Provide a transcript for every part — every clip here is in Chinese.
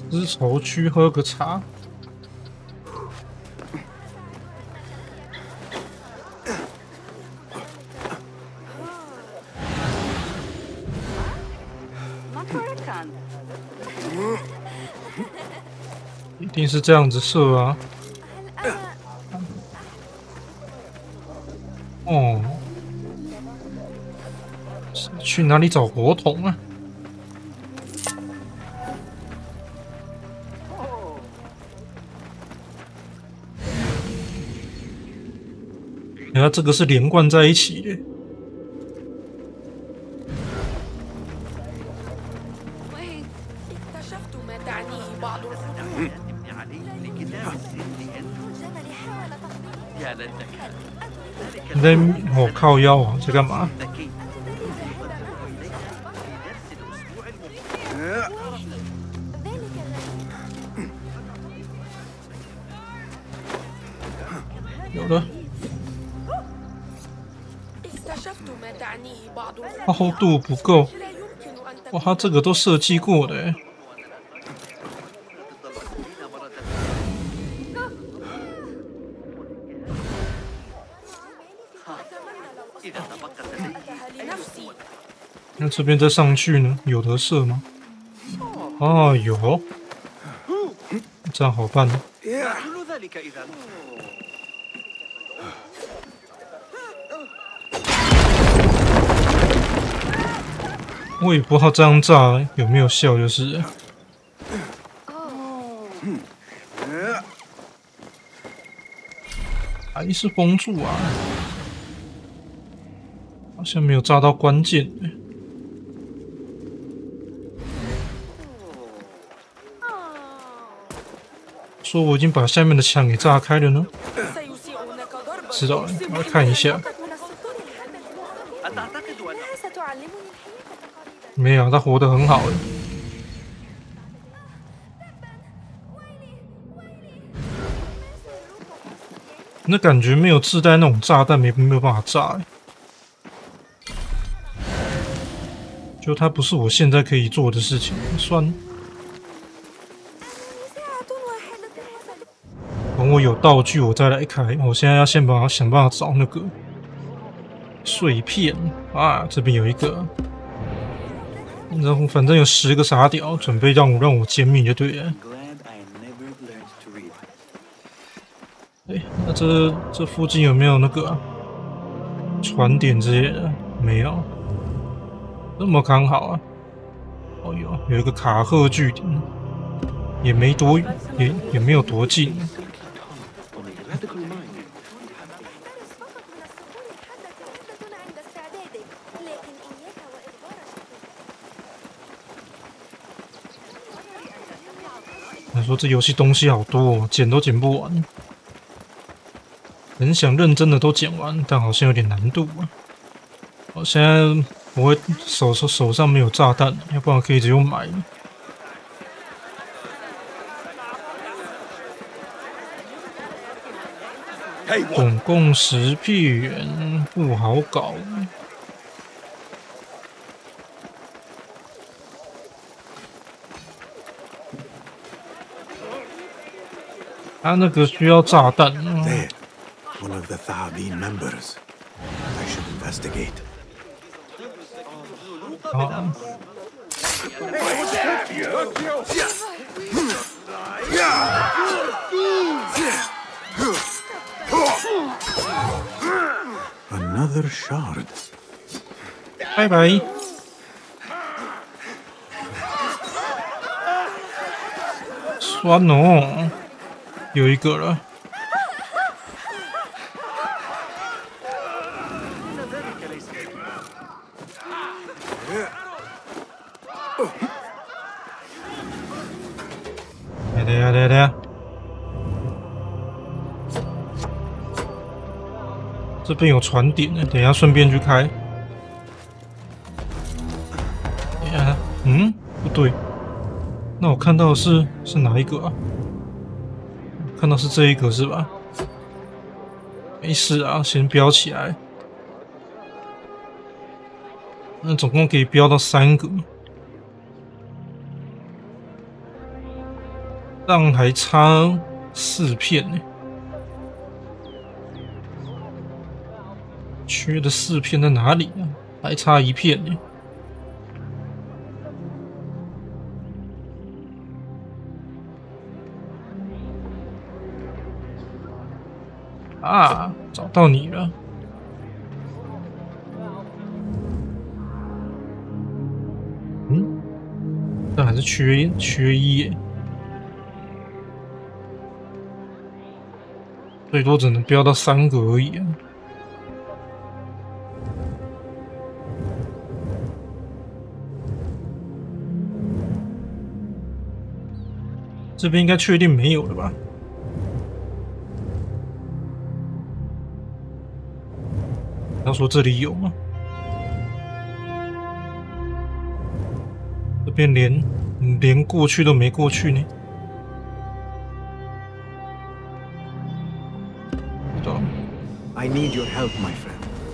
丝绸区喝个茶。一定是这样子射啊！哦，去哪里找火桶啊？原来这个是连贯在一起的。你在靠腰啊？在干嘛？有了。厚度不够。哇，它这个都设计过的欸。那这边再上去呢？有得射吗？哦，有，这样好办。我也不知道这样炸有没有效，就是。还是封住啊！好像没有炸到关键。说我已经把下面的墙给炸开了呢？知道了，我来看一下。没有，他活得很好。那感觉没有自带那种炸弹，没有办法炸。就它不是我现在可以做的事情，算了。等我有道具，我再来开。我现在要先想办法找那个碎片啊，这边有一个。然后反正有10个傻屌，准备让我歼灭就对了。哎，那这附近有没有那个船点之类的？没有，这么刚好啊！哦，有一个卡赫据点，也没没有多近。他说这游戏东西好多哦，捡都捡不完。很想认真的都捡完，但好像有点难度啊。我现在我会手上没有炸弹，要不然可以直接买。总共10片，不好搞。他那个需要炸弹。 One of the Thabin members. I should investigate. 啊！ Another shard. 拜拜。酸哦，有一个了。等下，这边有船点呢，等一下顺便去开。不对，那我看到的是哪一个啊？看到是这一个是吧？没事啊，先标起来。那总共可以标到3个。 但还差4片呢，缺的4片在哪里啊？还差1片呢。啊，找到你了。嗯，但还是缺1耶，最多只能飙到3个而已啊。这边应该确定没有了吧？他说这里有吗？这边连过去都没过去呢。不知道。 I need your help, my friend.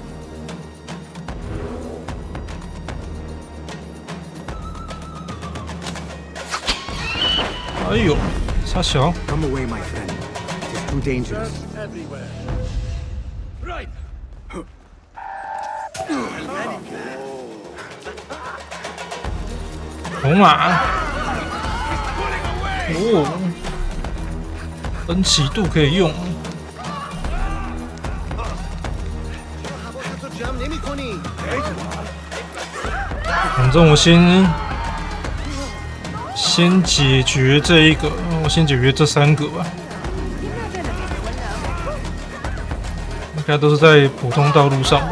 哎呦，傻小！ Come away, my friend. It is too dangerous. Everywhere. Right. 红马。哦，分歧度可以用。反正我先解决这一个，我先解决这3个吧。应该都是在普通道路上。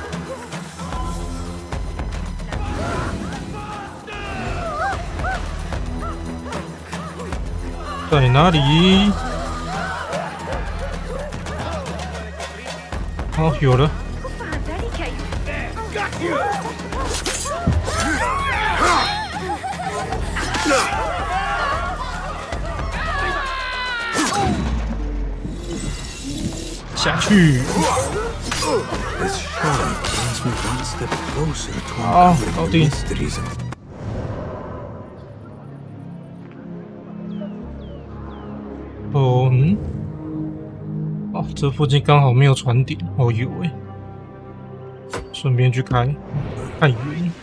在哪里？哦，有了。下去。 This shadow brings me one step closer to 好，搞 uncovering the 定。 mysteries of 哦，嗯，哦，这附近刚好没有船点。哦，有诶，顺便去开，太远，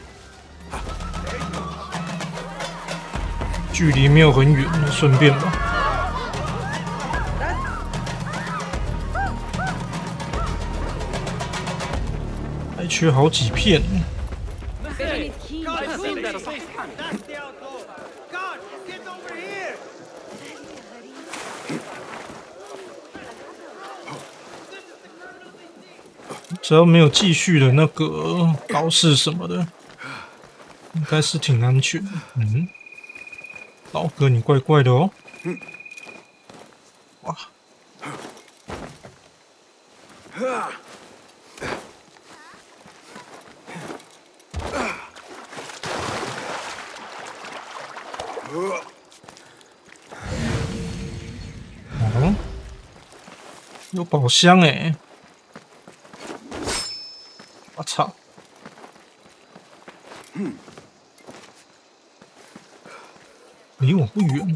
距离没有很远，顺便吧。还缺好几片呢。 只要没有继续的那个高士什么的，应该是挺安全的。嗯，老哥，你怪怪的哦。哇！哦，有宝箱哎！ 我操！离我不远。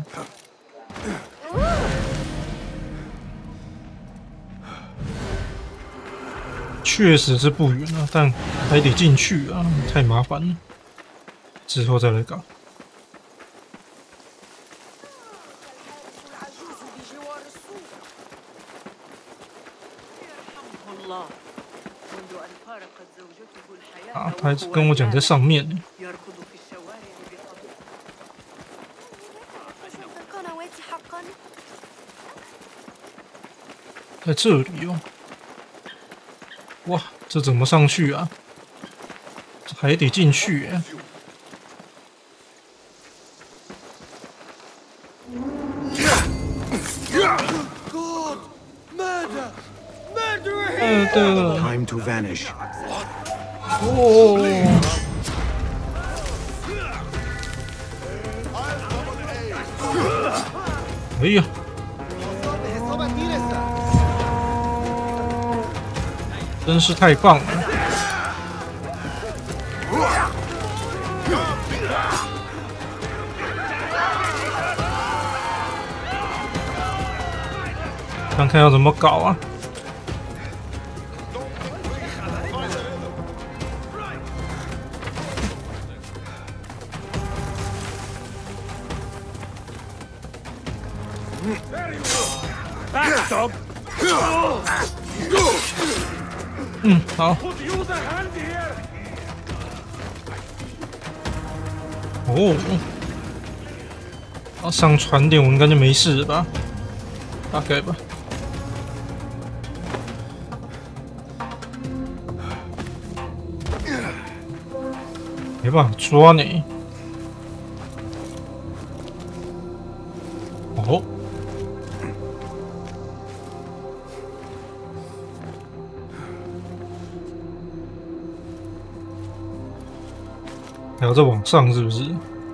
确实是不远啊，但还得进去啊，太麻烦了。之后再来搞。啊，他跟我讲在上面呢。在这里哦。哇，这怎么上去啊？这还得进去哎。的。 time to vanish. 哦。哎呀！真是太棒了！ 看看要怎么搞啊！好。哦，要上船点，我应该就没事了吧？大概吧。没办法抓你。哦。还要再往上是不是？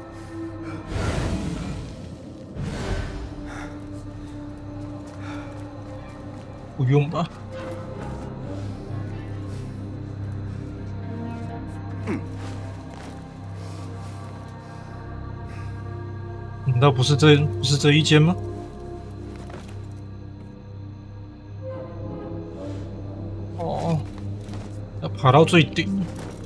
不用吧？难道不是这一间吗？哦，要爬到最顶。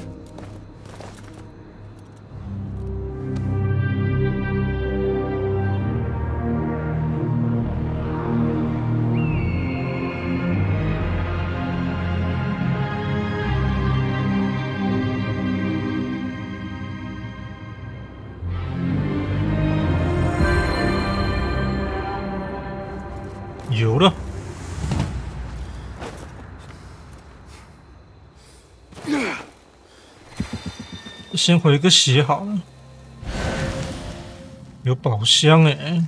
有了，先回个血好了。有宝箱哎，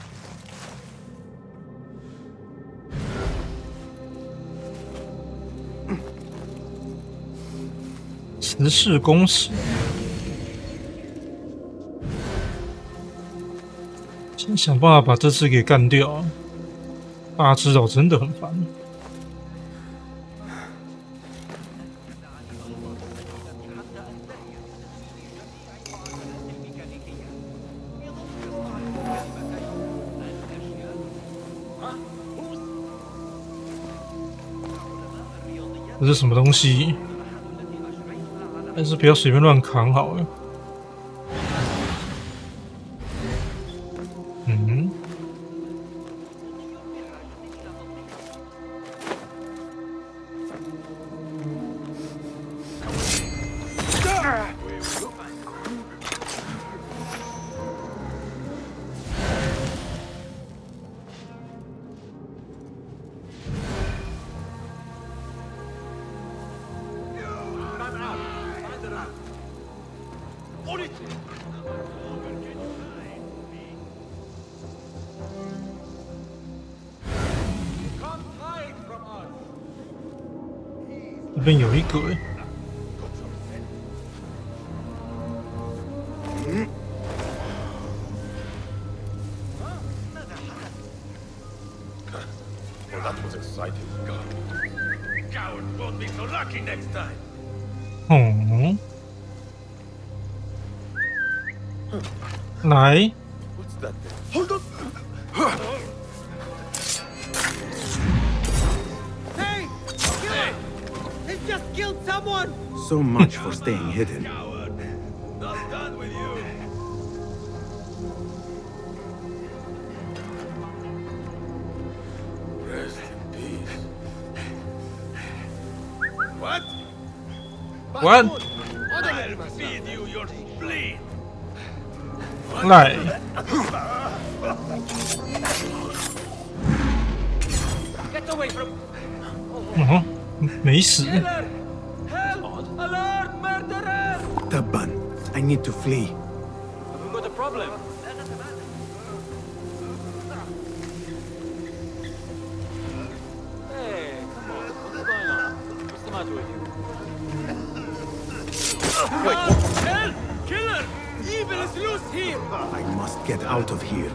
辞世公使，先想办法把这次给干掉。大只岛真的很烦。这是什么东西？还是不要随便乱扛好了。嗯。这边有一个哎。 Well, that was exciting. Coward won't be so lucky next time. 哦。来。 What's that thing? Hold on. Hey! Killer! He's just killed someone! So much for staying hidden. Coward. Not done with you. Rest in peace. What? What? I'll feed you your spleen. 来。 Get away from... 哦，没死。 Killer! Help! Alert! Murderer! Tabban, I need to flee. Have we got a problem? Hey, come on. What's going on? What's the matter with you? Help! Killer! Evil is loose here! I must get out of here.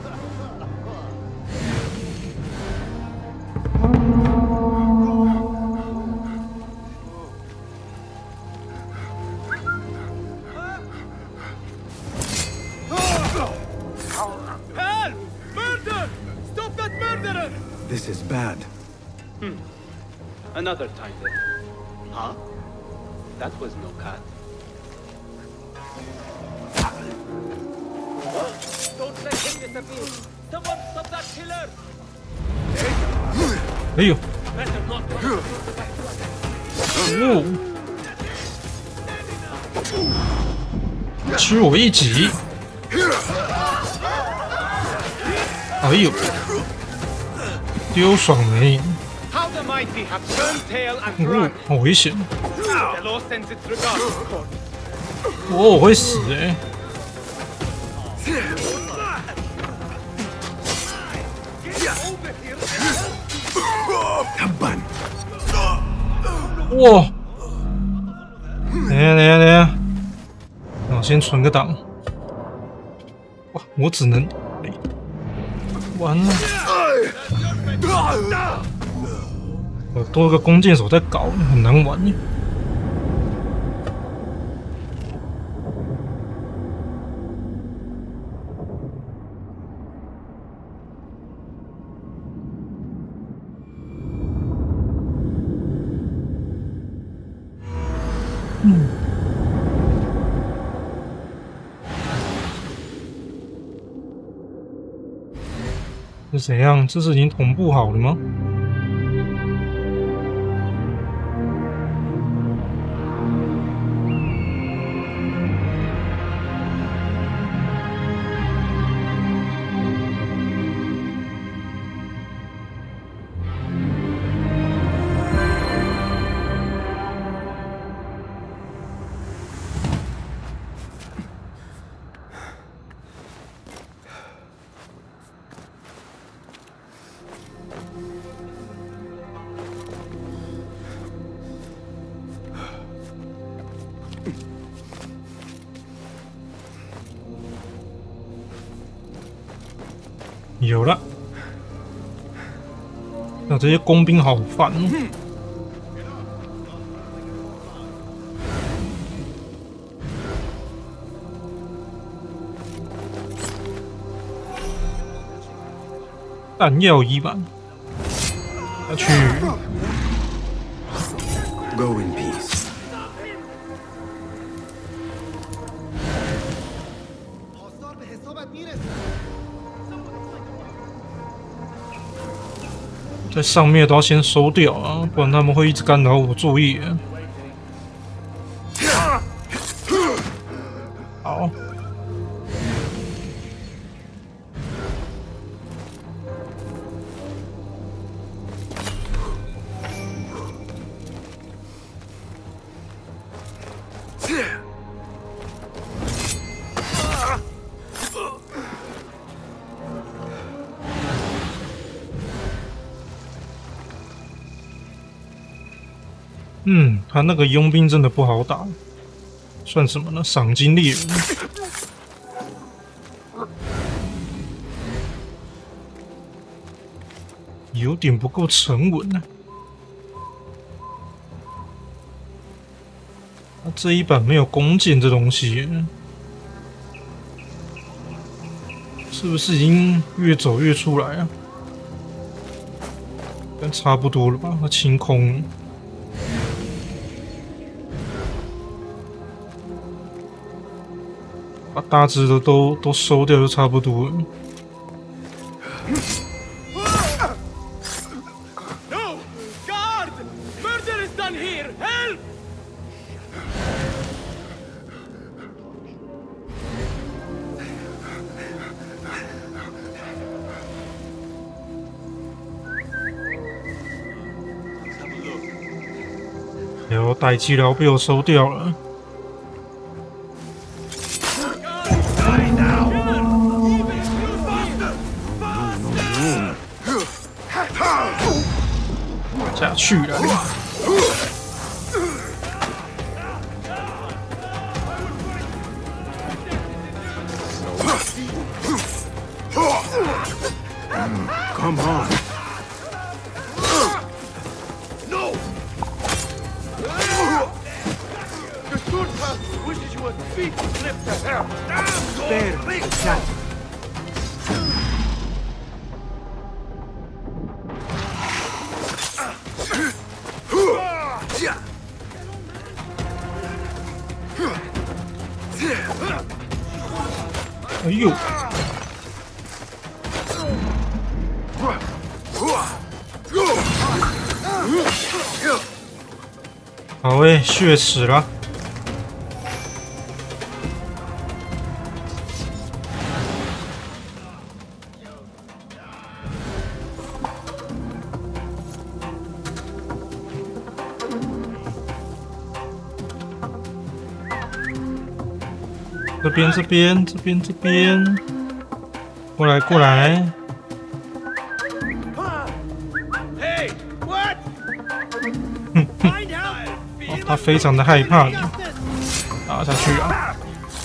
Help! Murder! Stop that murderer! This is bad. Another time then. Huh? That was no cat. Don't let him disappear. Someone stop that killer. 哎呦， Better not come. 哦，吃我一击！哎呦，丢爽没？ How the mighty have turned tail and 哦 run. 好危险！ The law sends its regards, of course. 哦，我会死哎！ Taban. 哇！等一下，等一下，等一下，我先存个档。哇，我只能，完了，有多个弓箭手在搞，很难玩耶。是怎样？这是已经同步好了吗？有了，那这些工兵好烦哦。弹药1版，下去。 Go in peace. 在上面都要先收掉啊，不然他们会一直干扰我作业。好，他那个佣兵真的不好打，算什么呢？赏金猎人。有点不够沉稳呢。这一版没有弓箭这东西，是不是已经越走越出来啊？但差不多了吧？那清空。 把大只的都收掉就差不多了。 No! Guard! Murder is done here! Help! 有代机寮被我收掉了。 下去了。 Come on. No! The sword pass wishes you would feet slip to hell! There. That. 哎呦！好诶，血死了。这边，过来！ Hey, what? 哦，他非常的害怕你，打下去啊！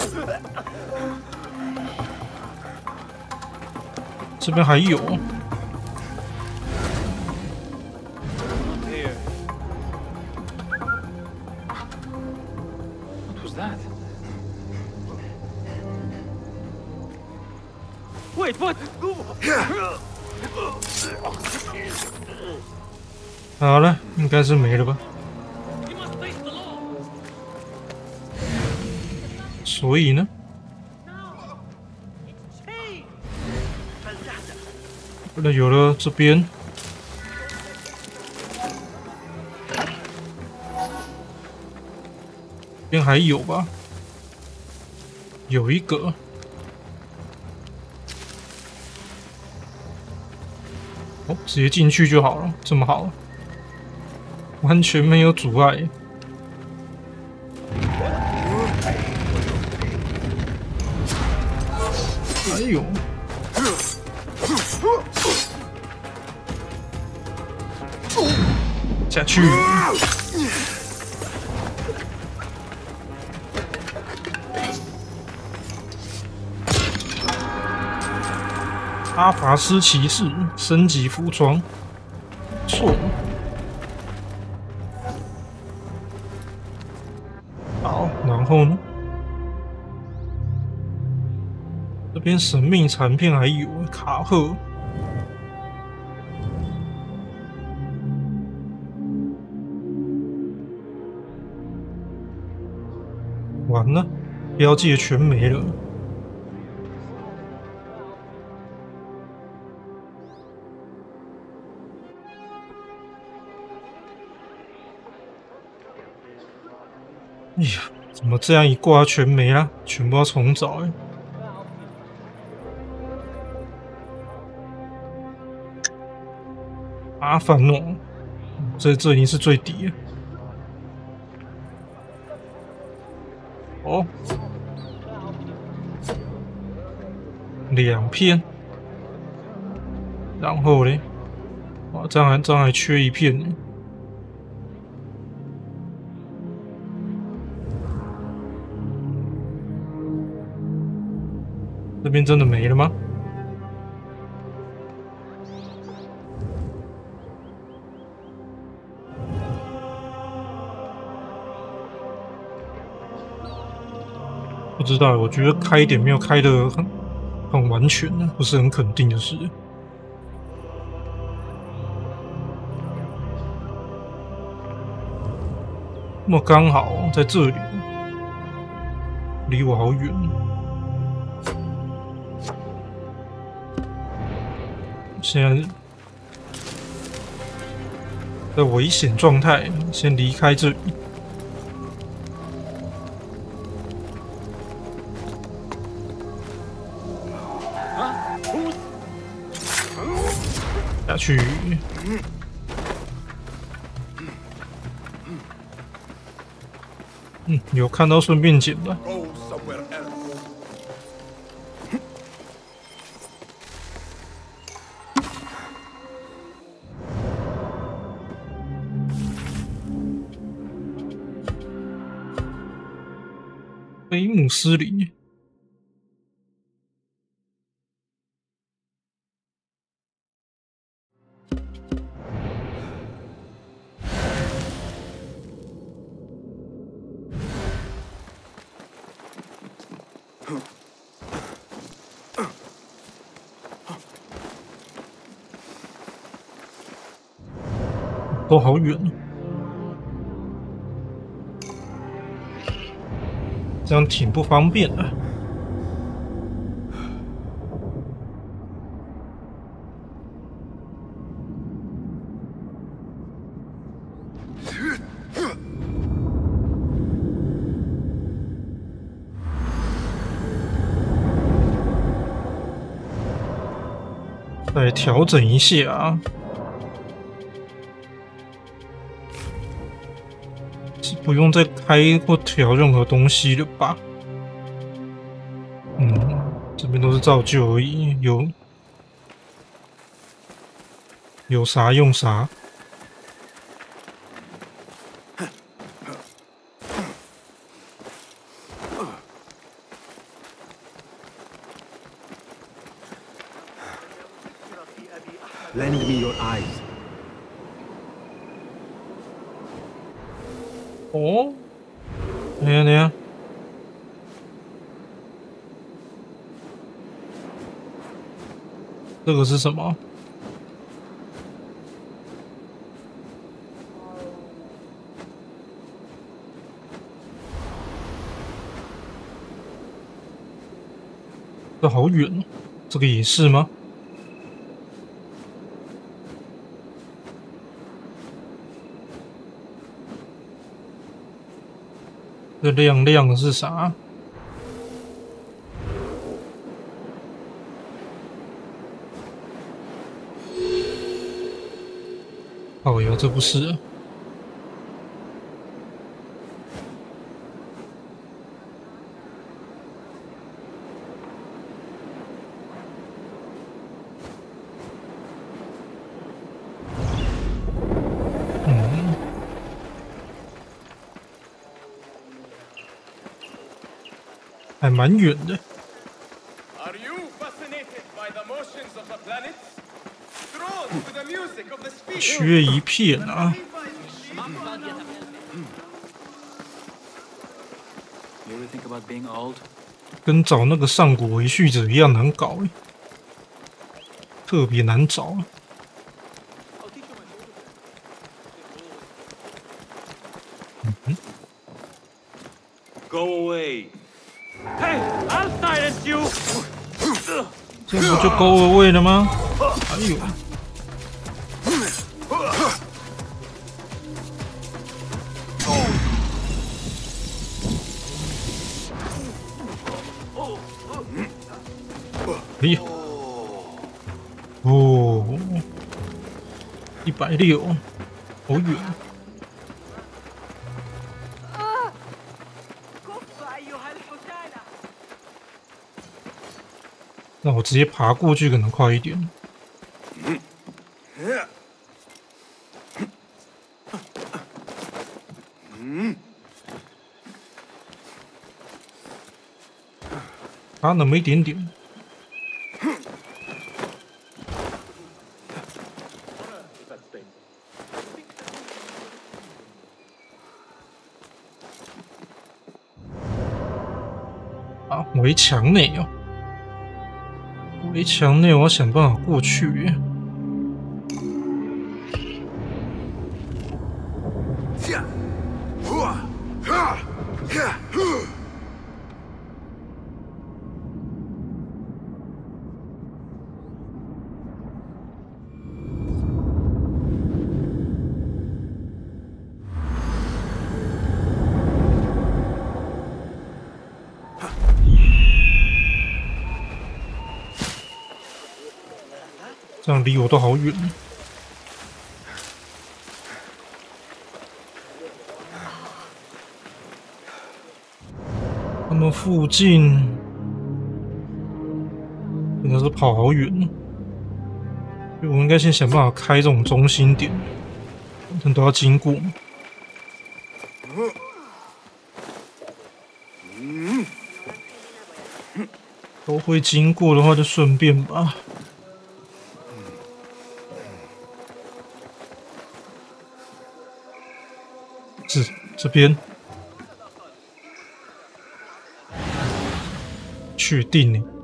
这边还有， Here. What was that? Wait, what? 好了，应该是没了吧？所以呢？有了这边，这边还有吧？有一个。 哦，直接进去就好了，这么好，完全没有阻碍。哎呦！下去。阿法斯骑士升级服装，错。好，然后呢？这边神秘残片还有卡赫，完了，标记全没了。 哎呀，怎么这样一挂全没了？全部要重找哎！麻烦哦，这已经是最底了。哦，2片，然后嘞，哇，这样还缺一片呢。 这边真的没了吗？不知道，我觉得开点没有开的很完全呢，不是很肯定就是。那么刚好在这里，离我好远。 现在在危险状态，先离开这里。下去。有看到顺便捡的。 Go somewhere else. 菲姆斯林，都好远哦。 这样挺不方便的。 再调整一下啊。不用再开或调任何东西了吧？这边都是造就而已，有啥用啥。 Lend me your eyes. 哦，等一下，等一下，这个是什么？这好远哦，这个也是吗？这亮亮的是啥？哦哟，这不是。还蛮远的。 Are you fascinated by the motions of the planets? Drawn to the music of the speech? 缺一片啊！ You ever think about being old? 跟找那个上古维续者一样难搞诶，特别难找啊。 Go away. Hey, I'll silence you. 这不就勾了位了吗？哎呦！哎呀！哦，160，好远。 那我直接爬过去可能快一点。差那么一点点。啊，围墙内哦。 围墙内，我要想办法过去。这样离我都好远。他们附近真的是跑好远呢，所以我应该先想办法开这种中心点，反正都要经过嘛。都会经过的话，就顺便吧。 是这边，确定呢。